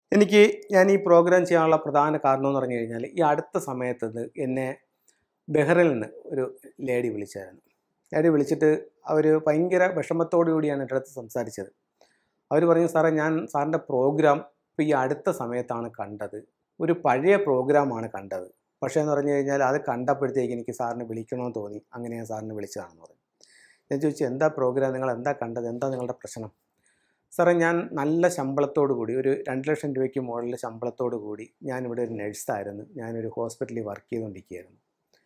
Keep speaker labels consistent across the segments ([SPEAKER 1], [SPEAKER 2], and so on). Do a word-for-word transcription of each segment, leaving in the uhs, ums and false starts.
[SPEAKER 1] എനിക്ക് ഞാൻ ഈ പ്രോഗ്രാം ചെയ്യാനുള്ള പ്രധാന കാരണം എന്ന് പറഞ്ഞു കഴിഞ്ഞാൽ ഈ അടുത്ത സമയത്ത് എന്നെ ബഹ്റിനിൽ നിന്ന് ഒരു ലേഡി വിളിച്ചായിരുന്നു. ലേഡി വിളിച്ചിട്ട് അവർ ഭയങ്കര വിഷമത്തോടു കൂടിയാണ് എൻ്റെ അടുത്ത് സംസാരിച്ചത്. അവർ പറഞ്ഞു, സാറേ ഞാൻ സാറിൻ്റെ പ്രോഗ്രാം ഇപ്പോൾ ഈ അടുത്ത സമയത്താണ് കണ്ടത്. ഒരു പഴയ പ്രോഗ്രാമാണ് കണ്ടത്. പക്ഷേ എന്ന് പറഞ്ഞു കഴിഞ്ഞാൽ അത് കണ്ടപ്പോഴത്തേക്ക് എനിക്ക് സാറിന് വിളിക്കണമെന്ന് തോന്നി. അങ്ങനെ ഞാൻ സാറിന് വിളിച്ചതാണെന്ന് പറഞ്ഞു. ഞാൻ ചോദിച്ചു, എന്താ പ്രോഗ്രാം, നിങ്ങൾ എന്താ കണ്ടത്, എന്താ നിങ്ങളുടെ പ്രശ്നം? സാറേ ഞാൻ നല്ല ശമ്പളത്തോടു കൂടി ഒരു രണ്ട് ലക്ഷം രൂപയ്ക്ക് മുകളിൽ ശമ്പളത്തോടു കൂടി ഞാനിവിടെ ഒരു നഴ്സായിരുന്നു. ഞാനൊരു ഹോസ്പിറ്റലിൽ വർക്ക് ചെയ്തുകൊണ്ടിരിക്കുകയായിരുന്നു.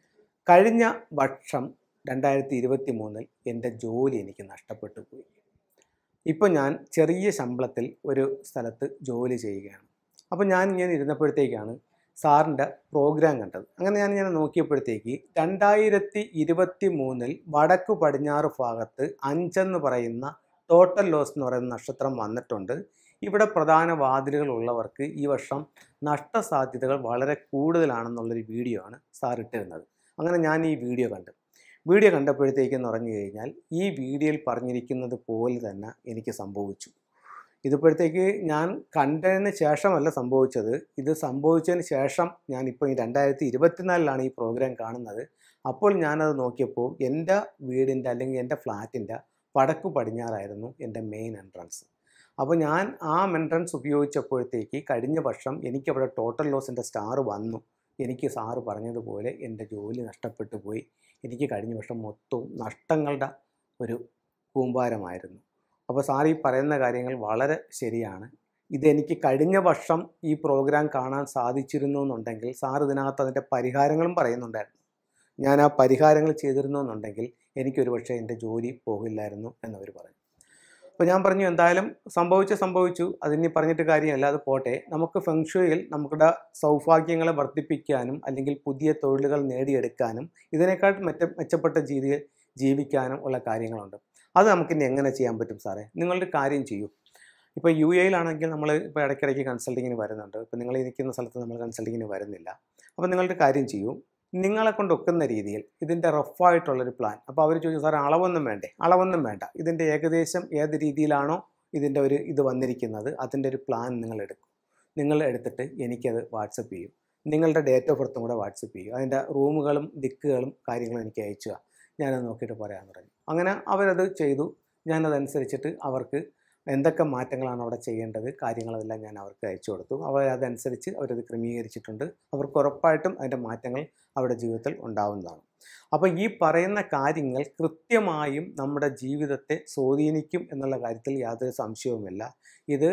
[SPEAKER 1] കഴിഞ്ഞ വർഷം രണ്ടായിരത്തി ഇരുപത്തി മൂന്നിൽ എൻ്റെ ജോലി എനിക്ക് നഷ്ടപ്പെട്ടു പോയി. ഇപ്പോൾ ഞാൻ ചെറിയ ശമ്പളത്തിൽ ഒരു സ്ഥലത്ത് ജോലി ചെയ്യുകയാണ്. അപ്പോൾ ഞാൻ ഇങ്ങനെ ഇരുന്നപ്പോഴത്തേക്കാണ് സാറിൻ്റെ പ്രോഗ്രാം കണ്ടത്. അങ്ങനെ ഞാൻ ഇങ്ങനെ നോക്കിയപ്പോഴത്തേക്ക് രണ്ടായിരത്തി ഇരുപത്തി മൂന്നിൽ വടക്കു പടിഞ്ഞാറ് ഭാഗത്ത് അഞ്ചെന്ന് പറയുന്ന ടോട്ടൽ ലോസ് എന്ന് പറയുന്ന നക്ഷത്രം വന്നിട്ടുണ്ട്. ഇവിടെ പ്രധാന വാതിലുകൾ ഉള്ളവർക്ക് ഈ വർഷം നഷ്ടസാധ്യതകൾ വളരെ കൂടുതലാണെന്നുള്ളൊരു വീഡിയോ ആണ് സാർ ഇട്ടിരുന്നത്. അങ്ങനെ ഞാൻ ഈ വീഡിയോ കണ്ടു. വീഡിയോ കണ്ടപ്പോഴത്തേക്കെന്ന് പറഞ്ഞു കഴിഞ്ഞാൽ ഈ വീഡിയോയിൽ പറഞ്ഞിരിക്കുന്നത് പോലെ തന്നെ എനിക്ക് സംഭവിച്ചു. ഇതിപ്പോഴത്തേക്ക് ഞാൻ കണ്ടതിന് ശേഷമല്ല സംഭവിച്ചത്. ഇത് സംഭവിച്ചതിന് ശേഷം ഞാനിപ്പോൾ ഈ രണ്ടായിരത്തി ഇരുപത്തിനാലിലാണ് ഈ പ്രോഗ്രാം കാണുന്നത്. അപ്പോൾ ഞാനത് നോക്കിയപ്പോൾ എൻ്റെ വീടിൻ്റെ അല്ലെങ്കിൽ എൻ്റെ ഫ്ലാറ്റിൻ്റെ വടക്കു പടിഞ്ഞാറായിരുന്നു എൻ്റെ മെയിൻ എൻട്രൻസ്. അപ്പോൾ ഞാൻ ആ എൻട്രൻസ് ഉപയോഗിച്ചപ്പോഴത്തേക്ക് കഴിഞ്ഞ വർഷം എനിക്കവിടെ ടോട്ടൽ ലോസിൻ്റെ സ്റ്റാർ വന്നു. എനിക്ക് സാറ് പറഞ്ഞതുപോലെ എൻ്റെ ജോലി നഷ്ടപ്പെട്ടു പോയി. എനിക്ക് കഴിഞ്ഞ വർഷം മൊത്തവും നഷ്ടങ്ങളുടെ ഒരു കൂമ്പാരമായിരുന്നു. അപ്പോൾ സാർ ഈ പറയുന്ന കാര്യങ്ങൾ വളരെ ശരിയാണ്. ഇതെനിക്ക് കഴിഞ്ഞ വർഷം ഈ പ്രോഗ്രാം കാണാൻ സാധിച്ചിരുന്നു എന്നുണ്ടെങ്കിൽ സാർ ഇതിനകത്ത് അതിൻ്റെ പരിഹാരങ്ങളും പറയുന്നുണ്ടായിരുന്നു. ഞാൻ ആ പരിഹാരങ്ങൾ ചെയ്തിരുന്നു എന്നുണ്ടെങ്കിൽ എനിക്കൊരു പക്ഷേ എൻ്റെ ജോലി പോകില്ലായിരുന്നു എന്നവർ പറഞ്ഞു. അപ്പോൾ ഞാൻ പറഞ്ഞു, എന്തായാലും സംഭവിച്ച സംഭവിച്ചു, അതിനി പറഞ്ഞിട്ട് കാര്യമല്ല, അത് പോട്ടെ. നമുക്ക് ഫെങ്ഷുയിൽ നമ്മുടെ സൗഭാഗ്യങ്ങളെ വർദ്ധിപ്പിക്കാനും അല്ലെങ്കിൽ പുതിയ തൊഴിലുകൾ നേടിയെടുക്കാനും ഇതിനേക്കാൾ മെച്ച മെച്ചപ്പെട്ട രീതിയിൽ ജീവിക്കാനും ഉള്ള കാര്യങ്ങളുണ്ട്. അത് നമുക്കിനി എങ്ങനെ ചെയ്യാൻ പറ്റും സാറേ? നിങ്ങളുടെ കാര്യം ചെയ്യൂ. ഇപ്പോൾ യു എയിലാണെങ്കിൽ നമ്മൾ ഇപ്പോൾ ഇടയ്ക്കിടയ്ക്ക് കൺസൾട്ടിങ്ങിന് വരുന്നുണ്ട്. ഇപ്പോൾ നിങ്ങൾ ഇരിക്കുന്ന സ്ഥലത്ത് നമ്മൾ കൺസൾട്ടിങ്ങിന് വരുന്നില്ല. അപ്പോൾ നിങ്ങളുടെ കാര്യം ചെയ്യൂ. നിങ്ങളെ കൊണ്ടൊക്കുന്ന രീതിയിൽ ഇതിൻ്റെ റഫായിട്ടുള്ളൊരു പ്ലാൻ. അപ്പോൾ അവർ ചോദിച്ചു, സാറേ അളവൊന്നും വേണ്ടേ? അളവൊന്നും വേണ്ട. ഇതിൻ്റെ ഏകദേശം ഏത് രീതിയിലാണോ ഇതിൻ്റെ ഒരു ഇത് വന്നിരിക്കുന്നത് അതിൻ്റെ ഒരു പ്ലാൻ നിങ്ങൾ എടുക്കും. നിങ്ങൾ എടുത്തിട്ട് എനിക്കത് വാട്സപ്പ് ചെയ്യും. നിങ്ങളുടെ ഡേറ്റ് ഓഫ് ബർത്തും കൂടെ വാട്സപ്പ് ചെയ്യും. അതിൻ്റെ റൂമുകളും ദിക്കുകളും കാര്യങ്ങളും എനിക്ക് അയച്ചുക. ഞാനത് നോക്കിയിട്ട് പറയാമെന്ന് പറഞ്ഞു. അങ്ങനെ അവരത് ചെയ്തു. ഞാനതനുസരിച്ചിട്ട് അവർക്ക് എന്തൊക്കെ മാറ്റങ്ങളാണ് അവിടെ ചെയ്യേണ്ടത് കാര്യങ്ങളെല്ലാം ഞാൻ അവർക്ക് അയച്ചു കൊടുത്തു. അവർ അതനുസരിച്ച് അവരത് ക്രമീകരിച്ചിട്ടുണ്ട്. അവർക്ക് ഉറപ്പായിട്ടും അതിൻ്റെ മാറ്റങ്ങൾ അവരുടെ ജീവിതത്തിൽ ഉണ്ടാവുന്നതാണ്. അപ്പോൾ ഈ പറയുന്ന കാര്യങ്ങൾ കൃത്യമായും നമ്മുടെ ജീവിതത്തെ സ്വാധീനിക്കും എന്നുള്ള കാര്യത്തിൽ യാതൊരു സംശയവുമില്ല. ഇത്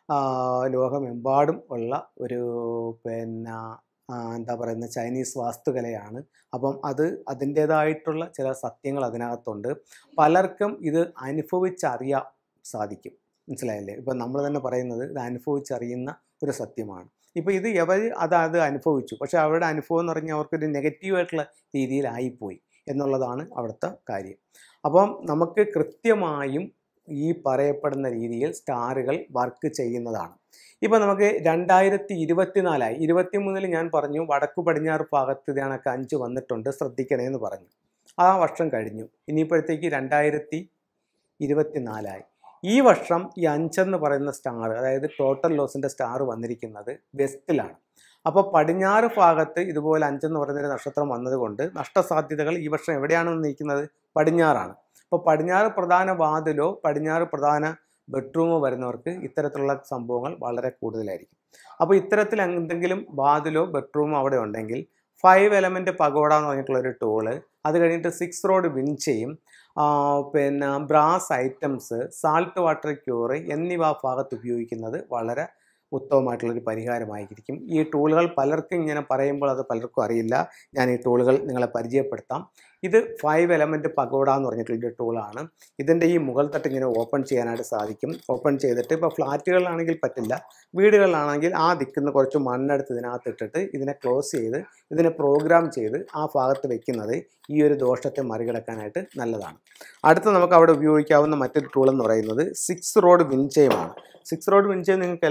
[SPEAKER 1] ലോകമെമ്പാടും ഉള്ള ഒരു പിന്നെ എന്താ പറയുന്ന ചൈനീസ് വാസ്തുകലയാണ്. അപ്പം അത് അതിൻ്റേതായിട്ടുള്ള ചില സത്യങ്ങൾ അതിനകത്തുണ്ട്. പലർക്കും ഇത് അനുഭവിച്ചറിയാൻ സാധിക്കും. മനസ്സിലായില്ലേ? ഇപ്പം നമ്മൾ തന്നെ പറയുന്നത് ഇത് അനുഭവിച്ചറിയുന്ന ഒരു സത്യമാണ്. ഇപ്പോൾ ഇത് എവർ അത് അത് അനുഭവിച്ചു, പക്ഷേ അവരുടെ അനുഭവം എന്ന് പറഞ്ഞാൽ അവർക്കൊരു നെഗറ്റീവായിട്ടുള്ള രീതിയിലായിപ്പോയി എന്നുള്ളതാണ് അവിടുത്തെ കാര്യം. അപ്പം നമുക്ക് കൃത്യമായും ഈ പറയപ്പെടുന്ന രീതിയിൽ സ്റ്റാറുകൾ വർക്ക് ചെയ്യുന്നതാണ്. ഇപ്പോൾ നമുക്ക് രണ്ടായിരത്തി ഇരുപത്തിനാലായി ഇരുപത്തി മൂന്നിൽ ഞാൻ പറഞ്ഞു വടക്കു പടിഞ്ഞാറ് ഭാഗത്ത് ഇതേണൊക്കെ അഞ്ച് വന്നിട്ടുണ്ട്, ശ്രദ്ധിക്കണേ എന്ന് പറഞ്ഞു. ആ വർഷം കഴിഞ്ഞു. ഇനിയിപ്പോഴത്തേക്ക് രണ്ടായിരത്തി ഇരുപത്തിനാലായി. ഈ വർഷം ഈ അഞ്ചെന്ന് പറയുന്ന സ്റ്റാർ, അതായത് ടോട്ടൽ ലോസിൻ്റെ സ്റ്റാർ വന്നിരിക്കുന്നത് വെസ്റ്റിലാണ്. അപ്പോൾ പടിഞ്ഞാറ് ഭാഗത്ത് ഇതുപോലെ അഞ്ചെന്ന് പറയുന്നൊരു നക്ഷത്രം വന്നതുകൊണ്ട് നഷ്ടസാധ്യതകൾ ഈ വർഷം എവിടെയാണ് നിൽക്കുന്നത്? പടിഞ്ഞാറാണ്. അപ്പോൾ പടിഞ്ഞാറ് പ്രധാന വാതിലോ പടിഞ്ഞാറ് പ്രധാന ബെഡ്റൂമോ വരുന്നവർക്ക് ഇത്തരത്തിലുള്ള സംഭവങ്ങൾ വളരെ കൂടുതലായിരിക്കും. അപ്പോൾ ഇത്തരത്തിൽ എന്തെങ്കിലും വാതിലോ ബെഡ്റൂമോ അവിടെ ഉണ്ടെങ്കിൽ ഫൈവ് എലമെൻറ്റ് പഗോഡ എന്ന് പറഞ്ഞിട്ടുള്ളൊരു ടൂള്, അത് കഴിഞ്ഞിട്ട് സിക്സ് റോഡ് വിൻചെയും പിന്നെ brass items, salt water cure എന്നിവ ആ ഭാഗത്ത് ഉപയോഗിക്കുന്നത് വളരെ ഉത്തമമായിട്ടുള്ളൊരു പരിഹാരമായിരിക്കും. ഈ ടൂളുകൾ പലർക്കും ഇങ്ങനെ പറയുമ്പോൾ അത് പലർക്കും അറിയില്ല. ഞാൻ ഈ ടൂളുകൾ നിങ്ങളെ പരിചയപ്പെടുത്താം. ഇത് ഫൈവ് എലമെൻറ്റ് പഗോഡ എന്ന് പറഞ്ഞിട്ടുള്ളൊരു ടൂളാണ്. ഇതിൻ്റെ ഈ മുകൾ തട്ട് ഇങ്ങനെ ഓപ്പൺ ചെയ്യാനായിട്ട് സാധിക്കും. ഓപ്പൺ ചെയ്തിട്ട് ഇപ്പോൾ ഫ്ലാറ്റുകളിലാണെങ്കിൽ പറ്റില്ല, വീടുകളിലാണെങ്കിൽ ആ ദിക്കുന്ന കുറച്ച് മണ്ണെടുത്ത് ഇതിനകത്ത് ഇട്ടിട്ട് ഇതിനെ ക്ലോസ് ചെയ്ത് ഇതിനെ പ്രോഗ്രാം ചെയ്ത് ആ ഭാഗത്ത് വെക്കുന്നത് ഈ ഒരു ദോഷത്തെ മറികടക്കാനായിട്ട് നല്ലതാണ്. അടുത്ത നമുക്ക് അവിടെ ഉപയോഗിക്കാവുന്ന മറ്റൊരു ടൂൾ എന്ന് പറയുന്നത് സിക്സ് റോഡ് വിൻചെയുമാണ്. സിക്സ് റോഡ് വിൻചെയും നിങ്ങൾക്ക് എല്ലാവർക്കും അറിയാം.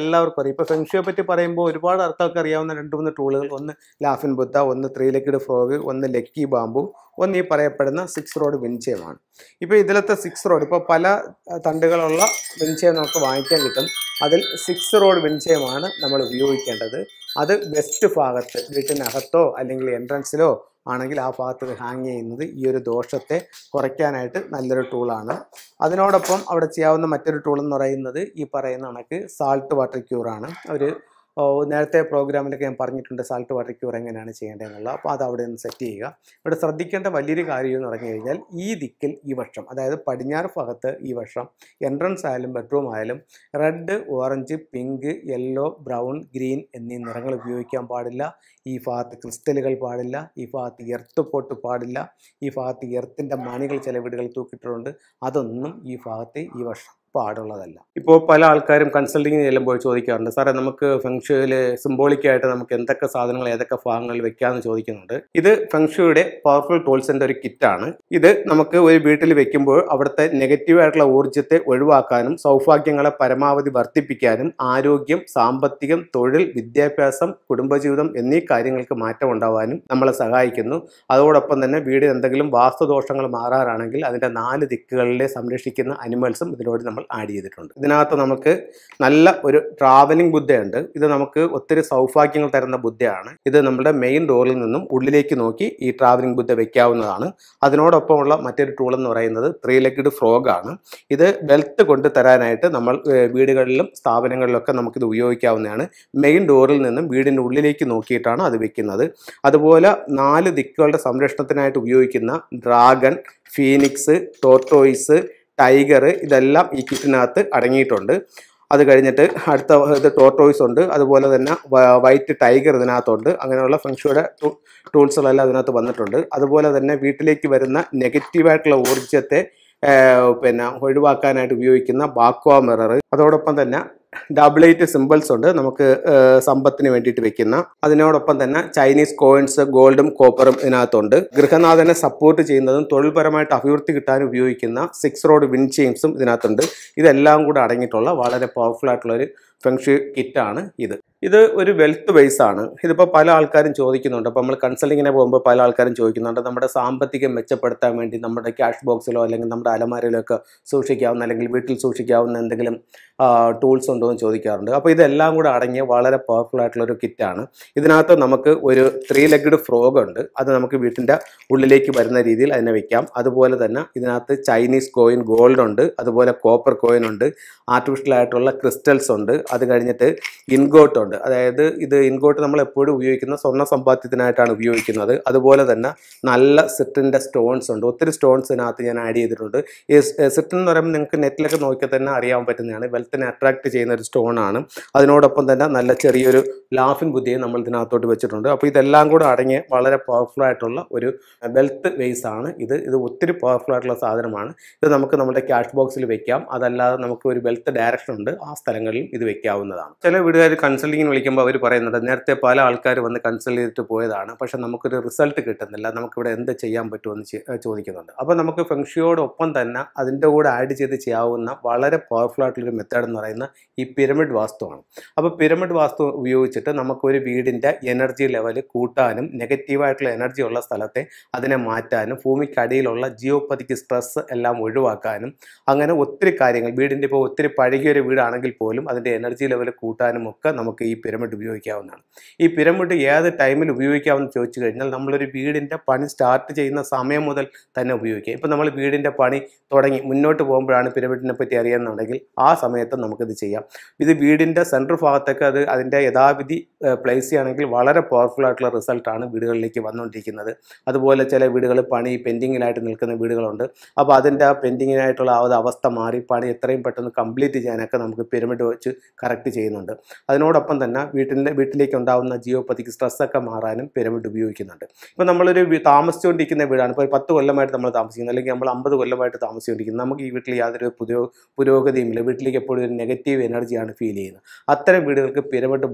[SPEAKER 1] ഇപ്പോൾ ഫെങ്ഷുയെ പറ്റി പറയുമ്പോൾ ഒരുപാട് ആൾക്കാർക്ക് അറിയാവുന്ന രണ്ട് മൂന്ന് ടൂളുകൾ, ഒന്ന് ലാഫിൻ ബുദ്ധ, ഒന്ന് ത്രീ ലെഗ്ഡ് ഫ്രോഗ്, ഒന്ന് ലക്കി ബാമ്പു, ഒന്ന് ഈ പറയപ്പെടുന്ന സിക്സ് റോഡ് വിൻചയമാണ്. ഇപ്പോൾ ഇതിലത്തെ സിക്സ് റോഡ് ഇപ്പോൾ പല തണ്ടുകളുള്ള വിൻചയം നമുക്ക് വാങ്ങിക്കാൻ കിട്ടും. അതിൽ സിക്സ് റോഡ് വിൻചയമാണ് നമ്മൾ ഉപയോഗിക്കേണ്ടത്. അത് വെസ്റ്റ് ഭാഗത്ത് വീട്ടിനകത്തോ അല്ലെങ്കിൽ എൻട്രൻസിലോ ആണെങ്കിൽ ആ ഭാഗത്ത് ഹാങ് ചെയ്യുന്നത് ഈ ഒരു ദോഷത്തെ കുറയ്ക്കാനായിട്ട് നല്ലൊരു ടൂളാണ്. അതിനോടൊപ്പം അവിടെ ചെയ്യാവുന്ന മറ്റൊരു ടൂൾ എന്ന് പറയുന്നത് ഈ പറയുന്ന കണക്ക് സാൾട്ട് വാട്ടർ ക്യൂറാണ്. ഒരു നേരത്തെ പ്രോഗ്രാമിലൊക്കെ ഞാൻ പറഞ്ഞിട്ടുണ്ട് സാൾട്ട് വാട്ടർ ക്യൂർ എങ്ങനെയാണ് ചെയ്യേണ്ടതെന്നുള്ളത്. അപ്പോൾ അത് അവിടെ നിന്ന് സെറ്റ് ചെയ്യുക. ഇവിടെ ശ്രദ്ധിക്കേണ്ട വലിയൊരു കാര്യം എന്ന് പറഞ്ഞു കഴിഞ്ഞാൽ ഈ ദിക്കിൽ ഈ വർഷം, അതായത് പടിഞ്ഞാറ് ഭാഗത്ത് ഈ വർഷം എൻട്രൻസ് ആയാലും ബെഡ്റൂം ആയാലും red, orange, pink, yellow, brown, green എന്നീ നിറങ്ങൾ ഉപയോഗിക്കാൻ പാടില്ല. ഈ ഭാഗത്ത് ക്രിസ്റ്റലുകൾ പാടില്ല. ഈ ഭാഗത്ത് എർത്ത് പോട്ട് പാടില്ല. ഈ ഭാഗത്ത് എർത്തിൻ്റെ മണികൾ ചില വീടുകൾ തൂക്കിയിട്ടുണ്ട്. അതൊന്നും ഈ ഭാഗത്ത് ഈ വർഷം പാടുള്ളതല്ല. ഇപ്പോൾ പല ആൾക്കാരും കൺസൾട്ടിങ്ങിന് ചെല്ലുമ്പോൾ ചോദിക്കാറുണ്ട്, സാറേ നമുക്ക് ഫെങ്ഷുയിൽ സിംബോളിക്കായിട്ട് നമുക്ക് എന്തൊക്കെ സാധനങ്ങൾ ഏതൊക്കെ ഭാഗങ്ങളിൽ വെക്കാമെന്ന് ചോദിക്കുന്നുണ്ട്. ഇത് ഫെങ്ഷുയുടെ പവർഫുൾ ടൂൾസിൻ്റെ ഒരു കിറ്റാണ്. ഇത് നമുക്ക് ഒരു വീട്ടിൽ വെക്കുമ്പോൾ അവിടുത്തെ നെഗറ്റീവായിട്ടുള്ള ഊർജ്ജത്തെ ഒഴിവാക്കാനും സൗഭാഗ്യങ്ങളെ പരമാവധി വർദ്ധിപ്പിക്കാനും ആരോഗ്യം, സാമ്പത്തികം, തൊഴിൽ, വിദ്യാഭ്യാസം, കുടുംബജീവിതം എന്നീ കാര്യങ്ങൾക്ക് മാറ്റം ഉണ്ടാവാനും നമ്മളെ സഹായിക്കുന്നു. അതോടൊപ്പം തന്നെ വീട് എന്തെങ്കിലും വാസ്തുദോഷങ്ങൾ മാറാറാണെങ്കിൽ അതിൻ്റെ നാല് ദിക്കുകളിലെ സംരക്ഷിക്കുന്ന അനിമൽസും ഇതിനോട് നമ്മൾ ആഡ് ചെയ്തിട്ടുണ്ട്. ഇതിനകത്ത് നമുക്ക് നല്ല ഒരു ട്രാവലിംഗ് ബുദ്ധയുണ്ട്. ഇത് നമുക്ക് ഒത്തിരി സൗഭാഗ്യങ്ങൾ തരുന്ന ബുദ്ധയാണ്. ഇത് നമ്മുടെ മെയിൻ ഡോറിൽ നിന്നും ഉള്ളിലേക്ക് നോക്കി ഈ ട്രാവലിംഗ് ബുദ്ധ വെക്കാവുന്നതാണ്. അതിനോടൊപ്പമുള്ള മറ്റൊരു ടൂൾ എന്ന് പറയുന്നത് ത്രീ ലെഗ്ഡ് ഫ്രോഗ് ആണ്. ഇത് വെൽത്ത് കൊണ്ട് തരാനായിട്ട് നമ്മൾ വീടുകളിലും സ്ഥാപനങ്ങളിലൊക്കെ നമുക്കിത് ഉപയോഗിക്കാവുന്നതാണ്. മെയിൻ ഡോറിൽ നിന്നും വീടിൻ്റെ ഉള്ളിലേക്ക് നോക്കിയിട്ടാണ് അത് വെക്കുന്നത്. അതുപോലെ നാല് ദിക്കുകളുടെ സംരക്ഷണത്തിനായിട്ട് ഉപയോഗിക്കുന്ന ഡ്രാഗൺ, ഫീനിക്സ്, ടോർട്ടോയിസ്, ടൈഗർ ഇതെല്ലാം ഈ കിറ്റിനകത്ത് അടങ്ങിയിട്ടുണ്ട്. അത് കഴിഞ്ഞിട്ട് അടുത്ത ഇത് ടോർട്ടോയിസ് ഉണ്ട്. അതുപോലെ തന്നെ വൈറ്റ് ടൈഗർ ഇതിനകത്തുണ്ട്. അങ്ങനെയുള്ള ഫെങ്ഷുയുടെ ടൂൾസുകളെല്ലാം അതിനകത്ത് വന്നിട്ടുണ്ട്. അതുപോലെ തന്നെ വീട്ടിലേക്ക് വരുന്ന നെഗറ്റീവായിട്ടുള്ള ഊർജ്ജത്തെ പിന്നെ ഒഴിവാക്കാനായിട്ട് ഉപയോഗിക്കുന്ന ബാക്വ മിറർ, അതോടൊപ്പം തന്നെ ഡബിൾ എയ്റ്റ് സിമ്പിൾസ് ഉണ്ട് നമുക്ക് സമ്പത്തിന് വേണ്ടിയിട്ട് വെക്കുന്ന. അതിനോടൊപ്പം തന്നെ ചൈനീസ് കോയിൻസ്, ഗോൾഡും കോപ്പറും ഇതിനകത്തുണ്ട്. ഗൃഹനാഥനെ സപ്പോർട്ട് ചെയ്യുന്നതും തൊഴിൽപരമായിട്ട് അഭിവൃദ്ധി കിട്ടാൻ ഉപയോഗിക്കുന്ന സിക്സ് റോഡ് വിൻചെയിംസും ഇതിനകത്തുണ്ട്. ഇതെല്ലാം കൂടെ അടങ്ങിയിട്ടുള്ള വളരെ പവർഫുൾ ആയിട്ടുള്ള ഒരു ഫെങ്ഷു കിറ്റാണ് ഇത്. ഇത് ഒരു വെൽത്ത് ബേസ് ആണ്. ഇതിപ്പോൾ പല ആൾക്കാരും ചോദിക്കുന്നുണ്ട്. അപ്പോൾ നമ്മൾ കൺസൾട്ടിങ്ങിനെ പോകുമ്പോൾ പല ആൾക്കാരും ചോദിക്കുന്നുണ്ട്, നമ്മുടെ സാമ്പത്തികം മെച്ചപ്പെടുത്താൻ വേണ്ടി നമ്മുടെ ക്യാഷ് ബോക്സിലോ അല്ലെങ്കിൽ നമ്മുടെ അലമാരയിലോ ഒക്കെ സൂക്ഷിക്കാവുന്ന അല്ലെങ്കിൽ വീട്ടിൽ സൂക്ഷിക്കാവുന്ന എന്തെങ്കിലും ടൂൾസ് ഉണ്ടോ എന്ന് ചോദിക്കാറുണ്ട്. അപ്പോൾ ഇതെല്ലാം കൂടെ അടങ്ങിയ വളരെ പവർഫുൾ ആയിട്ടുള്ളൊരു കിറ്റാണ്. ഇതിനകത്ത് നമുക്ക് ഒരു ത്രീ ലെഗ്ഡ് ഫ്രോഗ് ഉണ്ട്. അത് നമുക്ക് വീട്ടിൻ്റെ ഉള്ളിലേക്ക് വരുന്ന രീതിയിൽ അതിനെ വെക്കാം. അതുപോലെ തന്നെ ഇതിനകത്ത് ചൈനീസ് കോയിൻ, ഗോൾഡ് ഉണ്ട്. അതുപോലെ കോപ്പർ കോയിൻ ഉണ്ട്. ആർട്ടിഫിഷ്യൽ ആയിട്ടുള്ള ക്രിസ്റ്റൽസ് ഉണ്ട്. അത് കഴിഞ്ഞിട്ട് ഇൻഗോട്ട് ഉണ്ട്. അതായത് ഇത് ഇൻഗോട്ട് നമ്മൾ എപ്പോഴും ഉപയോഗിക്കുന്ന സ്വർണ്ണ സമ്പാദ്യത്തിനായിട്ടാണ് ഉപയോഗിക്കുന്നത്. അതുപോലെ തന്നെ നല്ല സിറ്റിൻ്റെ സ്റ്റോൺസ് ഉണ്ട്. ഒത്തിരി സ്റ്റോൺസ് ഇതിനകത്ത് ഞാൻ ആഡ് ചെയ്തിട്ടുണ്ട്. ഈ സിറ്റിൻ എന്ന് പറയുമ്പോൾ നിങ്ങൾക്ക് നെറ്റിലൊക്കെ നോക്കിയാൽ തന്നെ അറിയാൻ പറ്റുന്നതാണ്. വെൽത്തിനെ അട്രാക്ട് ചെയ്യുന്ന ഒരു സ്റ്റോൺ ആണ്. അതിനോടൊപ്പം തന്നെ നല്ല ചെറിയൊരു ലാഫിൻ ബുദ്ധിയെ നമ്മൾ ഇതിനകത്തോട്ട് വെച്ചിട്ടുണ്ട്. അപ്പോൾ ഇതെല്ലാം കൂടെ അടങ്ങിയ വളരെ പവർഫുൾ ആയിട്ടുള്ള ഒരു വെൽത്ത് ബേസ് ആണ് ഇത്. ഇത് ഒത്തിരി പവർഫുൾ ആയിട്ടുള്ള സാധനമാണ്. ഇത് നമുക്ക് നമ്മുടെ ക്യാഷ് ബോക്സിൽ വെക്കാം. അതല്ലാതെ നമുക്ക് ഒരു വെൽത്ത് ഡയറക്ഷൻ ഉണ്ട്, ആ സ്ഥലങ്ങളിൽ ഇത് വെക്കാവുന്നതാണ്. ചില വീടുകാർ കൺസൾട്ടിങ്ങിന് വിളിക്കുമ്പോൾ അവർ പറയുന്നുണ്ട്, നേരത്തെ പല ആൾക്കാർ വന്ന് കൺസൾട്ട് ചെയ്തിട്ട് പോയതാണ്, പക്ഷെ നമുക്കൊരു റിസൾട്ട് കിട്ടുന്നില്ല, നമുക്കിവിടെ എന്ത് ചെയ്യാൻ പറ്റുമെന്ന് ചോദിക്കുന്നുണ്ട്. അപ്പോൾ നമുക്ക് ഫെങ്ഷുയോടൊപ്പം തന്നെ അതിൻ്റെ കൂടെ ആഡ് ചെയ്ത് ചെയ്യാവുന്ന വളരെ പവർഫുൾ ആയിട്ടുള്ളൊരു മെത്തേഡ് എന്ന് പറയുന്ന ഈ പിരമിഡ് വാസ്തുവാണ്. അപ്പോൾ പിരമിഡ് വാസ്തു ഉപയോഗിച്ചിട്ട് നമുക്കൊരു വീടിൻ്റെ എനർജി ലെവൽ കൂട്ടാനും നെഗറ്റീവായിട്ടുള്ള എനർജി ഉള്ള സ്ഥലത്തെ അതിനെ മാറ്റാനും ഭൂമിക്കടിയിലുള്ള ജിയോപ്പതിക്ക് സ്ട്രെസ് എല്ലാം ഒഴിവാക്കാനും അങ്ങനെ ഒത്തിരി കാര്യങ്ങൾ, വീടിൻ്റെ ഇപ്പോൾ ഒത്തിരി പഴകിയൊരു വീടാണെങ്കിൽ പോലും അതിൻ്റെ എനർജി ലെവൽ കൂട്ടാനും ഒക്കെ നമുക്ക് ഈ പിരമിഡ് ഉപയോഗിക്കാവുന്നതാണ്. ഈ പിരമിഡ് ഏത് ടൈമിൽ ഉപയോഗിക്കാമെന്ന് ചോദിച്ചു കഴിഞ്ഞാൽ നമ്മളൊരു വീടിൻ്റെ പണി സ്റ്റാർട്ട് ചെയ്യുന്ന സമയം മുതൽ തന്നെ ഉപയോഗിക്കാം. ഇപ്പോൾ നമ്മൾ വീടിൻ്റെ പണി തുടങ്ങി മുന്നോട്ട് പോകുമ്പോഴാണ് പിരമിഡിനെ പറ്റി അറിയുന്നുണ്ടെങ്കിൽ ആ സമയത്ത് നമുക്കിത് ചെയ്യാം. ഇത് വീടിൻ്റെ സെൻട്രൽ ഭാഗത്തൊക്കെ അത് അതിൻ്റെ യഥാവിധി പ്ലേസ് ചെയ്യുകയാണെങ്കിൽ വളരെ പവർഫുൾ ആയിട്ടുള്ള റിസൾട്ടാണ് വീടുകളിലേക്ക് വന്നുകൊണ്ടിരിക്കുന്നത്. അതുപോലെ ചില വീടുകൾ പണി പെൻഡിങ്ങിലായിട്ട് നിൽക്കുന്ന വീടുകളുണ്ട്. അപ്പോൾ അതിൻ്റെ ആ പെൻഡിങ്ങിനായിട്ടുള്ള ആ അവസ്ഥ മാറി പണി എത്രയും പെട്ടെന്ന് കംപ്ലീറ്റ് ചെയ്യാനൊക്കെ നമുക്ക് പിരമിഡ് വെച്ച് കറക്റ്റ് ചെയ്യുന്നുണ്ട്. അതിനോടൊപ്പം തന്നെ വീട്ടിൻ്റെ വീട്ടിലേക്ക് ഉണ്ടാകുന്ന ജിയോപ്പതിക്ക് സ്ട്രെസ്സൊക്കെ മാറാനും പിരമിഡ് ഉപയോഗിക്കുന്നുണ്ട്. ഇപ്പോൾ നമ്മളൊരു താമസിച്ചുകൊണ്ടിരിക്കുന്ന വീടാണ്, ഇപ്പോൾ ഒരു പത്ത് കൊല്ലമായിട്ട് നമ്മൾ താമസിക്കുന്നത്, അല്ലെങ്കിൽ നമ്മൾ അമ്പത് കൊല്ലമായിട്ട് താമസിച്ചുകൊണ്ടിരിക്കുന്നത്, നമുക്ക് ഈ വീട്ടിൽ യാതൊരു പുതിയ പുരോഗതിയുമില്ല, വീട്ടിലേക്ക് എപ്പോഴും ഒരു നെഗറ്റീവ് എനർജിയാണ് ഫീൽ ചെയ്യുന്നത്. അത്തരം വീടുകൾക്ക് പിരമിഡ് വളരെ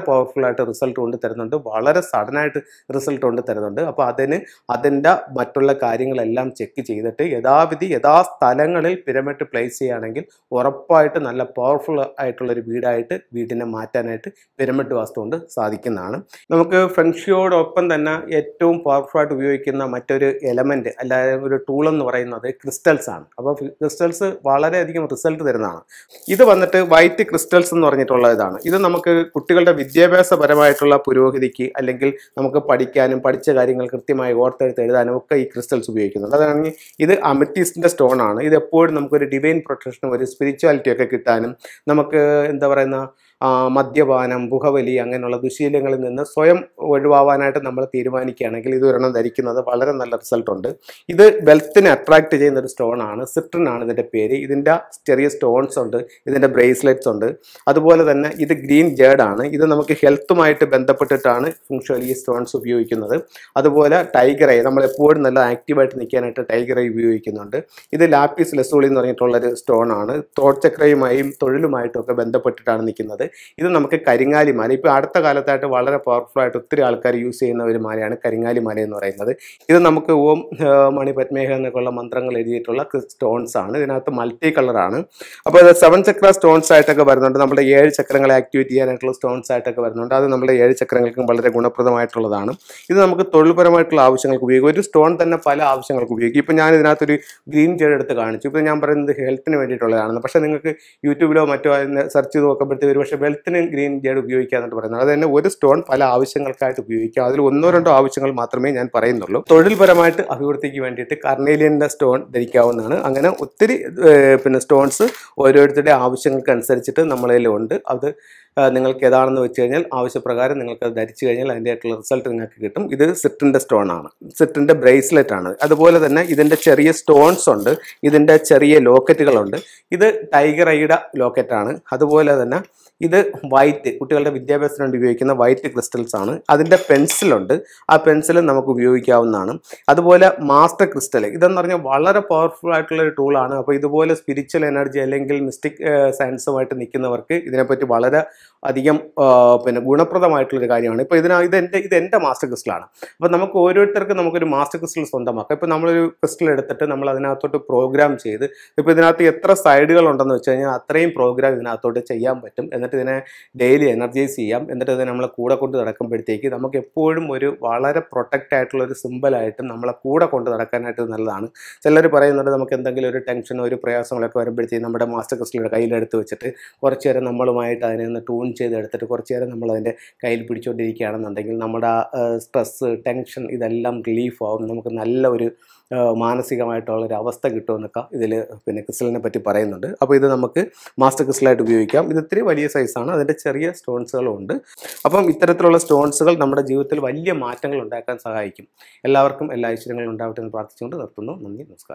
[SPEAKER 1] പവർഫുൾ ആയിട്ട് റിസൾട്ട് കൊണ്ട് തരുന്നുണ്ട്, വളരെ സഡനായിട്ട് റിസൾട്ട് കൊണ്ട് തരുന്നുണ്ട്. അപ്പോൾ അതിന് അതിൻ്റെ മറ്റുള്ള കാര്യങ്ങളെല്ലാം ചെക്ക് ചെയ്തിട്ട് യഥാവിധി യഥാ സ്ഥലങ്ങളിൽ പിരമിഡ് പ്ലേസ് ചെയ്യുകയാണെങ്കിൽ ഉറപ്പായിട്ട് നല്ല പവർഫുൾ ആയിട്ടുള്ളൊരു വീടായിട്ട് വീടിനെ മാറ്റാനായിട്ട് പിരമിഡ് വാസ്തു കൊണ്ട് സാധിക്കുന്നതാണ്. നമുക്ക് ഫെങ്ഷിയോടൊപ്പം തന്നെ ഏറ്റവും പവർഫുൾ ആയിട്ട് ഉപയോഗിക്കുന്ന മറ്റൊരു എലമെൻറ്റ് അല്ലാതെ ഒരു ടൂൾ എന്ന് പറയുന്നത് ക്രിസ്റ്റൽസ് ആണ്. അപ്പോൾ ക്രിസ്റ്റൽസ് വളരെയധികം റിസൾട്ട് തരുന്നതാണ്. ഇത് വന്നിട്ട് വൈറ്റ് ക്രിസ്റ്റൽസ് എന്ന് പറഞ്ഞിട്ടുള്ള ഇതാണ്. ഇത് നമുക്ക് കുട്ടികളുടെ വിദ്യാഭ്യാസപരമായിട്ടുള്ള പുരോഗതിക്ക് അല്ലെങ്കിൽ നമുക്ക് പഠിക്കാനും പഠിച്ച കാര്യങ്ങൾ കൃത്യമായി ഓർത്തെടുത്ത് എഴുതാനും ഒക്കെ ഈ ക്രിസ്റ്റൽസ് ഉപയോഗിക്കുന്നുണ്ട്. അതാണ് ഇത് അമറ്റിസ്റ്റിൻ്റെ സ്റ്റോൺ ആണ്. ഇത് എപ്പോഴും നമുക്കൊരു ഡിവൈൻ പ്രൊട്ടക്ഷനും ഒരു സ്പിരിച്വാലിറ്റി ഒക്കെ കിട്ടാനും നമുക്ക് എന്താ പറയുന്ന മദ്യപാനം, പുകവലി അങ്ങനെയുള്ള ദുശീലങ്ങളിൽ നിന്ന് സ്വയം ഒഴിവാവാനായിട്ട് നമ്മൾ തീരുമാനിക്കുകയാണെങ്കിൽ ഇത് ഒരെണ്ണം ധരിക്കുന്നത് വളരെ നല്ല റിസൾട്ട് ഉണ്ട്. ഇത് വെൽത്തിനെ അട്രാക്ട് ചെയ്യുന്ന ഒരു സ്റ്റോൺ ആണ്. സിട്രിൻ ആണ് ഇതിൻ്റെ പേര്. ഇതിൻ്റെ ചെറിയ സ്റ്റോൺസ് ഉണ്ട്, ഇതിൻ്റെ ബ്രേസ്ലെറ്റ്സ് ഉണ്ട്. അതുപോലെ തന്നെ ഇത് ഗ്രീൻ ജേഡ് ആണ്. ഇത് നമുക്ക് ഹെൽത്തുമായിട്ട് ബന്ധപ്പെട്ടിട്ടാണ് ഫുങ്ഷുവലി ഈ സ്റ്റോൺസ് ഉപയോഗിക്കുന്നത്. അതുപോലെ ടൈഗർ ഐ, നമ്മൾ എപ്പോഴും നല്ല ആക്റ്റീവായിട്ട് നിൽക്കാനായിട്ട് ടൈഗർ ഐ ഉപയോഗിക്കുന്നുണ്ട്. ഇത് ലാപ്പിസ് ലസൂളി എന്ന് പറഞ്ഞിട്ടുള്ളൊരു സ്റ്റോൺ ആണ്. തോട്ട് ചക്രയുമായും തൊഴിലുമായിട്ടും ഒക്കെ ബന്ധപ്പെട്ടിട്ടാണ് നിൽക്കുന്നത്. ഇത് നമുക്ക് കരിങ്ങാലി മാല, ഇപ്പോൾ അടുത്ത കാലത്തായിട്ട് വളരെ പവർഫുൾ ആയിട്ട് ഒത്തിരി ആൾക്കാർ യൂസ് ചെയ്യുന്ന ഒരു മാലയാണ് കരിങ്ങാലി മാല എന്ന് പറയുന്നത്. ഇത് നമുക്ക് ഓം മണി പത്മേഹ എന്നൊക്കെയുള്ള മന്ത്രങ്ങൾ എഴുതിയിട്ടുള്ള സ്റ്റോൺസ് ആണ്. ഇതിനകത്ത് മൾട്ടി കളറാണ്. അപ്പോൾ ഇത് സെവൻ ചക്ര സ്റ്റോൺസ് ആയിട്ടൊക്കെ വരുന്നുണ്ട്. നമ്മുടെ ഏഴ് ചക്രങ്ങളെ ആക്ടിവേറ്റ് ചെയ്യാനായിട്ടുള്ള സ്റ്റോൺസ് ആയിട്ടൊക്കെ വരുന്നുണ്ട്. അത് നമ്മുടെ ഏഴ് ചക്രങ്ങൾക്കും വളരെ ഗുണപ്രദമായിട്ടുള്ളതാണ്. ഇത് നമുക്ക് തൊഴിൽപരമായിട്ടുള്ള ആവശ്യങ്ങൾക്ക് ഉപയോഗിക്കും. ഒരു സ്റ്റോൺ തന്നെ പല ആവശ്യങ്ങൾക്ക് ഉപയോഗിക്കും. ഇപ്പോൾ ഞാൻ ഇതിനകത്തൊരു ഗ്രീൻ ജേഡ് എടുത്ത് കാണിച്ചു. ഇപ്പോൾ ഞാൻ പറയുന്നത് ഹെൽത്തിന് വേണ്ടിയിട്ടുള്ളതാണ്. പക്ഷേ നിങ്ങൾക്ക് യൂട്യൂബിലോ മറ്റോ സെർച്ച് ചെയ്ത് നോക്കുമ്പോഴത്തേക്ക് ഒരു പക്ഷേ വെൽത്തിന് ഗ്രീൻ ജേഡ് ഉപയോഗിക്കാമെന്ന് പറയുന്നത്. അത് തന്നെ ഒരു സ്റ്റോൺ പല ആവശ്യങ്ങൾക്കായിട്ട് ഉപയോഗിക്കാം. അതിൽ ഒന്നോ രണ്ടോ ആവശ്യങ്ങൾ മാത്രമേ ഞാൻ പറയുന്നുള്ളൂ. തൊഴിൽപരമായിട്ട് അഭിവൃദ്ധിക്ക് വേണ്ടിയിട്ട് കർണേലിയൻ്റെ സ്റ്റോൺ ധരിക്കാവുന്നതാണ്. അങ്ങനെ ഒത്തിരി പിന്നെ സ്റ്റോൺസ് ഓരോരുത്തരുടെ ആവശ്യങ്ങൾക്ക് അനുസരിച്ചിട്ട് നമ്മളതിലുണ്ട്. അത് നിങ്ങൾക്ക് ഏതാണെന്ന് വെച്ച് കഴിഞ്ഞാൽ ആവശ്യപ്രകാരം നിങ്ങൾക്ക് അത് ധരിച്ചു കഴിഞ്ഞാൽ അതിൻ്റെ ആയിട്ടുള്ള റിസൾട്ട് നിങ്ങൾക്ക് കിട്ടും. ഇത് സിറ്റിൻ്റെ സ്റ്റോൺ ആണ്, സിറ്റിൻ്റെ ബ്രേസ്ലെറ്റ് ആണ്. അതുപോലെ തന്നെ ഇതിൻ്റെ ചെറിയ സ്റ്റോൺസ് ഉണ്ട്, ഇതിൻ്റെ ചെറിയ ലോക്കറ്റുകളുണ്ട്. ഇത് ടൈഗർ ഐയുടെ ലോക്കറ്റാണ്. അതുപോലെ തന്നെ ഇത് വൈറ്റ്, കുട്ടികളുടെ വിദ്യാഭ്യാസത്തിന് വേണ്ടി ഉപയോഗിക്കുന്ന വൈറ്റ് ക്രിസ്റ്റൽസ് ആണ്. അതിൻ്റെ പെൻസിലുണ്ട്, ആ പെൻസിൽ നമുക്ക് ഉപയോഗിക്കാവുന്നതാണ്. അതുപോലെ മാസ്റ്റർ ക്രിസ്റ്റൽ, ഇതെന്ന് പറഞ്ഞാൽ വളരെ പവർഫുൾ ആയിട്ടുള്ള ഒരു ടൂളാണ്. അപ്പോൾ ഇതുപോലെ സ്പിരിച്വൽ എനർജി അല്ലെങ്കിൽ മിസ്റ്റിക് സയൻസുമായിട്ട് നിൽക്കുന്നവർക്ക് ഇതിനെപ്പറ്റി വളരെ അധികം പിന്നെ ഗുണപ്രദമായിട്ടുള്ളൊരു കാര്യമാണ്. ഇപ്പോൾ ഇതിനാ ഇതെൻ്റെ ഇത് എൻ്റെ മാസ്റ്റർ ക്രിസ്റ്റലാണ്. അപ്പോൾ നമുക്ക് ഓരോരുത്തർക്കും നമുക്കൊരു മാസ്റ്റർ ക്രിസ്റ്റൽ സ്വന്തമാക്കാം. ഇപ്പോൾ നമ്മളൊരു ക്രിസ്റ്റൽ എടുത്തിട്ട് നമ്മൾ അതിനകത്തോട്ട് പ്രോഗ്രാം ചെയ്ത്, ഇപ്പോൾ ഇതിനകത്ത് എത്ര സൈഡുകൾ ഉണ്ടെന്ന് വെച്ച് കഴിഞ്ഞാൽ അത്രയും പ്രോഗ്രാം ഇതിനകത്തോട്ട് ചെയ്യാൻ പറ്റും. എന്നിട്ട് ഇതിനെ ഡെയിലി എനർജൈസ് ചെയ്യാം. എന്നിട്ട് ഇതിനെ നമ്മളെ കൂടെ കൊണ്ട് നടക്കുമ്പോഴത്തേക്ക് നമുക്ക് എപ്പോഴും ഒരു വളരെ പ്രൊട്ടക്റ്റ് ആയിട്ടുള്ള ഒരു സിമ്പിളായിട്ടും നമ്മളെ കൂടെ കൊണ്ട് നടക്കാനായിട്ട് നല്ലതാണ്. ചിലർ പറയുന്നുണ്ട് നമുക്ക് എന്തെങ്കിലും ഒരു ടെൻഷനോ ഒരു പ്രയാസങ്ങളൊക്കെ വരുമ്പോഴത്തേക്കും നമ്മുടെ മാസ്റ്റർ ക്രിസ്റ്റലിൻ്റെ കയ്യിലെടുത്ത് വെച്ചിട്ട് കുറച്ച് നേരം നമ്മളുമായിട്ട് അതിനെ ഒന്ന് ടൂൺ ചെയ്തെടുത്തിട്ട് കുറച്ച് നേരം നമ്മൾ അതിൻ്റെ കയ്യിൽ പിടിച്ചുകൊണ്ടിരിക്കുകയാണെന്നുണ്ടെങ്കിൽ നമ്മുടെ സ്ട്രെസ്സ്, ടെൻഷൻ ഇതെല്ലാം റിലീഫ് ആവും. നമുക്ക് നല്ല ഒരു മാനസികമായിട്ടുള്ളൊരു അവസ്ഥ കിട്ടുമെന്നൊക്കെ ഇതിൽ പിന്നെ ക്രിസ്റ്റലിനെ പറ്റി പറയുന്നുണ്ട്. അപ്പോൾ ഇത് നമുക്ക് മാസ്റ്റർ ക്രിസ്റ്റലായിട്ട് ഉപയോഗിക്കാം. ഇത് ഇത്തിരി വലിയ സൈസാണ്, അതിൻ്റെ ചെറിയ സ്റ്റോൺസുകളും ഉണ്ട്. അപ്പം ഇത്തരത്തിലുള്ള സ്റ്റോൺസുകൾ നമ്മുടെ ജീവിതത്തിൽ വലിയ മാറ്റങ്ങൾ ഉണ്ടാക്കാൻ സഹായിക്കും. എല്ലാവർക്കും എല്ലാ ഐശ്വര്യങ്ങളും ഉണ്ടാവട്ടെ എന്ന് പ്രാർത്ഥിച്ചുകൊണ്ട് നിർത്തുന്നു. നന്ദി, നമസ്കാരം.